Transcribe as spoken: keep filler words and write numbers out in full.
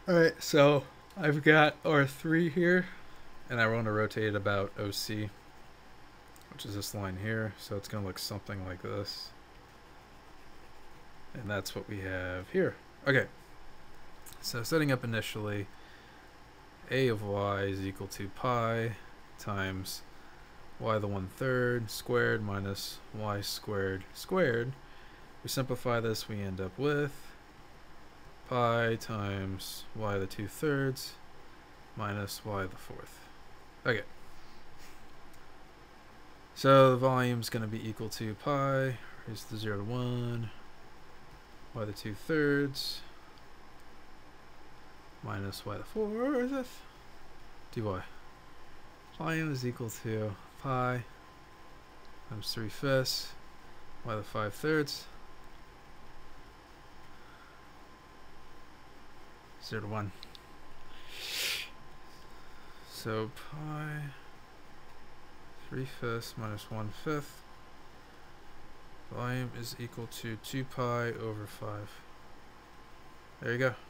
Alright, so I've got R three here, and I want to rotate it about O C, which is this line here, so it's going to look something like this. And that's what we have here. Okay, so setting up initially, a of y is equal to pi times y to the one third squared minus y squared squared. We simplify this, we end up with pi times y to the two thirds minus y to the fourth. Okay. So the volume is going to be equal to pi raised to zero to one y to the two thirds minus y to the fourth dy. Volume is equal to pi times three fifths y to the five thirds zero to one. So pi three fifths minus one fifth. Volume is equal to two pi over five. There you go.